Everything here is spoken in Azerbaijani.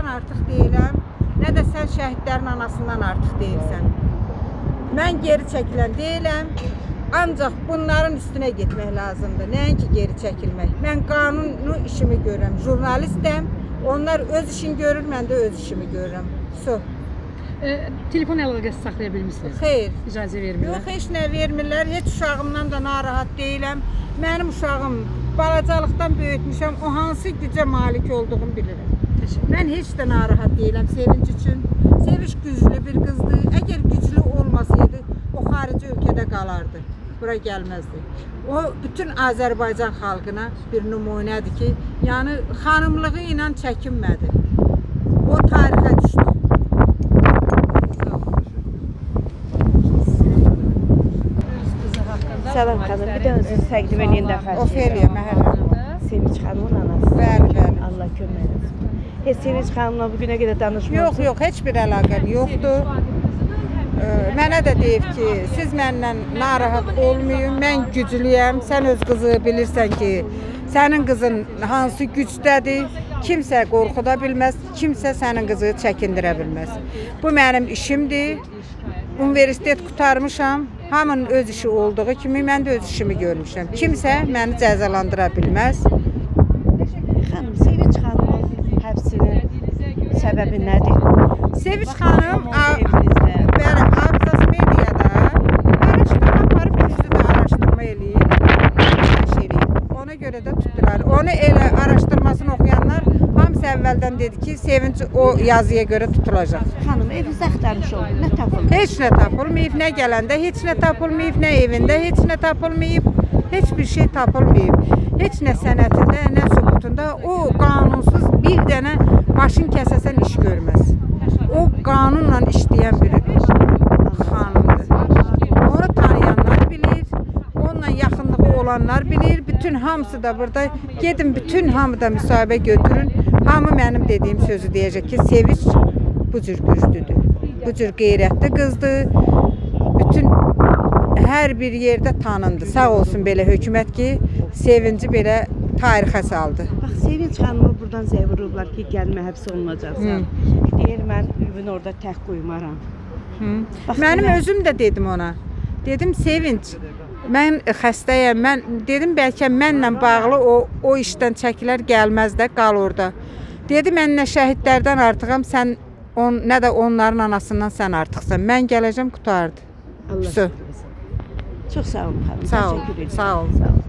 artıq deyiləm, nə də sən şəhidlərin anasından artıq deyilsən. Mən geri çəkilən deyiləm, ancaq bunların üstünə getmək lazımdır, nəinki geri çəkilmək. Mən qanunu işimi görürəm, jurnalistəm, onlar öz işini görür, mən də öz işimi görürəm. Telefon əlaqəsi saxlaya bilmişsiniz? Xeyr. İcazə vermirlər? Yox, heç nə vermirlər, heç uşağımdan da narahat deyiləm. Mənim uşağım balacalıqdan böyütmüşəm, o hansı gücə malik olduğumu bilirəm. Mən heç də narahat deyiləm Sevinç üçün. Sevinç güclü bir qızdır. Əgər güclü olmasaydı, o xarici ölkədə qalardı. Bura gəlməzdi. O, bütün Azərbaycan xalqına bir nümunədir ki, yəni xanımlığı ilə çəkinmədi. O tarixə düşdü. Salam xanım, bir də özünüzü təqdim edin də xərcləyəm. Ofeliya Məhərrəm. Sevinç xanımın anası. Bəli. Allah kömək etsin. Heç Sevinç xanımla bugünə qədər danışmıyorsunuz? Yox, heç bir əlaqəm yoxdur. Mənə də deyib ki, siz mənlə narahat olmayın, mən güclüyəm. Sən öz qızı bilirsən ki, sənin qızın hansı gücdədir, kimsə qorxuda bilməz, kimsə sənin qızı çəkindirə bilməz. Bu mənim işimdir. Universitet qutarmışam, hamının öz işi olduğu kimi mən də öz işimi görmüşəm. Kimsə məni cəzalandıra bilməz. Xanım, Sevinç xanımın həbsinin səbəbi nədir? Sevinç xanım Abzas Mediyada araşdırma aparıb düzdür araşdırma eləyib. Ona görə də tutdular. Onu elə araşdırmasını oxuyanlar hamısı əvvəldən dedi ki, Sevinç o yazıya görə tutulacaq. Xanım, evinizdə axtarmış oldu, nə tapıldı? Heç nə tapılmayıb, nə gələndə heç nə tapılmayıb, nə evində heç nə tapılmayıb, heç bir şey tapılmayıb. Heç nə sənətində, nə sübutunda o qanunsuz bir dənə başın kəsəsən iş görməz. O qanunla işləyən bir xanımdır. Onu tanıyanlar bilir, onunla yaxınlığı olanlar bilir. Bütün hamısı da burada, gedin bütün hamıda müsahibə götürün. Hamı mənim dediyim sözü deyəcək ki, Sevinç bu cür güclüdür. Bu cür qeyrətli qızdır. Bütün hər bir yerdə tanındı. Sağ olsun belə hökumət ki, Sevinci belə tarixə saldı. Bax, Sevinç xanımı buradan zəvururlar ki, gəlmə həbs olunacaqsan. Deyir, mən ümün orada tək qoymaram. Mənim özüm də dedim ona. Dedim, Sevinç, mən xəstəyəm. Mən dedim, bəlkə mənlə bağlı o işdən çəkilər gəlməz də, qal orada. Dedi, mən nə şəhidlərdən artıqam, sən nə də onların anasından sən artıqsan. Mən gələcəm, qutardı. Allah. Çox sağ olun xanım. Sağ ol. Təşəkkür edirəm. Sağ ol.